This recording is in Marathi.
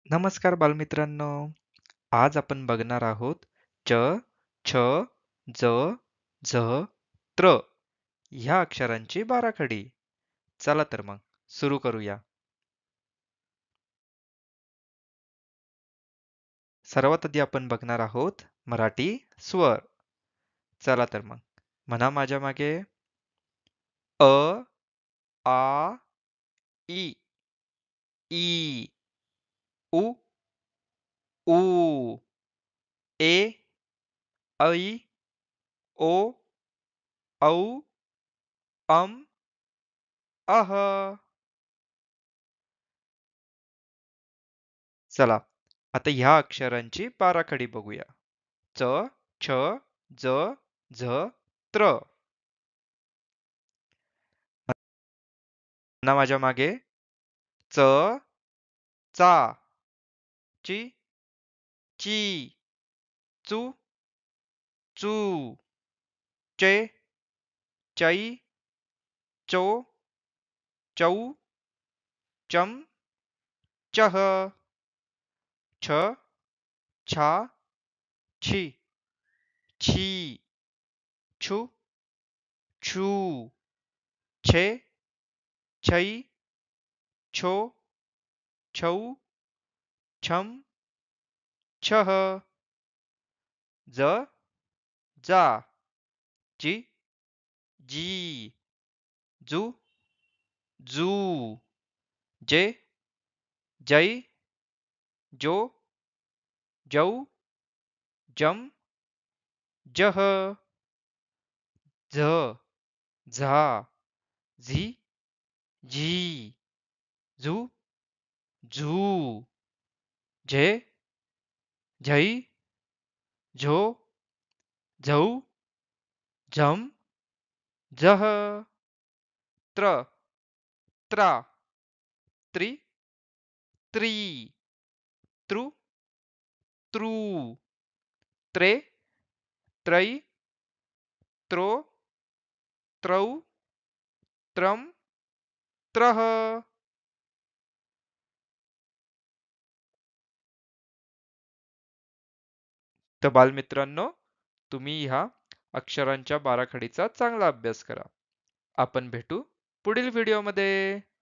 नमस्कार बालमित्रांनो. आज आपण बघणार आहोत च, छ, ज, झ, त्र ह्या अक्षरांची बाराखडी. चला तर मग सुरू करूया. सर्वात आधी आपण बघणार आहोत मराठी स्वर. चला तर मग म्हणा माझ्या मागे अ, आ, इ, ई, उ, ऊ, ए, ऐ, ओ, औ, अम, अह. चला आता ह्या अक्षरांची बाराखडी बघूया. च, छ, ज, झ, त्र. ना माझ्या मागे च, चा, ची, ची, चू, चू, चे, चै, चो, चौ, चम, चह, छ, छा, छी, छी, छु, छू, छे, छै, छो, छौ, छम, छह, ज, जा, जी, जी, जू, जू, जे, जै, जो, जौ, जम, जह, झ, झा, झी, झी, झू, झू, झे, झै, झो, झौ, झम, झह, त्र, त्रा, त्रि, त्री, तृ, तृ, त्रे, त्रै, त्रो, त्रौ, त्रम, त्रह. तर बालमित्रांनो, तुम्ही ह्या अक्षरांच्या बाराखडीचा चांगला अभ्यास करा. आपण भेटू पुढील व्हिडिओमध्ये.